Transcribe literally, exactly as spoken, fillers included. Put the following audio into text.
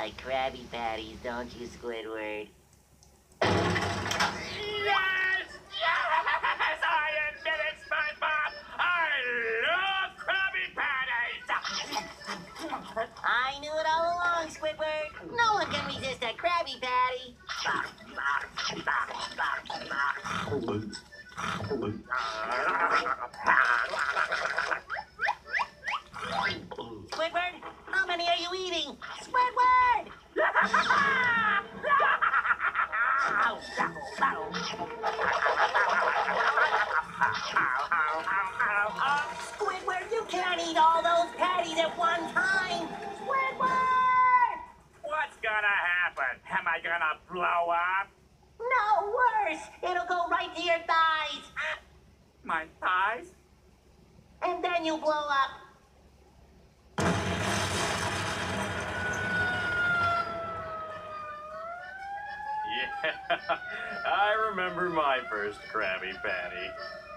like Krabby Patties, don't you, Squidward? Yes! Yes! I admit it, SpongeBob! I love Krabby Patties! I knew it all along, Squidward. No one can resist a Krabby Patty. Squidward, how many are you eating? Squidward! Squidward, you can't eat all those patties at one time. Squidward! What's gonna happen? Am I gonna blow up? No, worse. It'll go right to your thighs. My thighs? And then you blow up. Yeah, I remember my first Krabby Patty.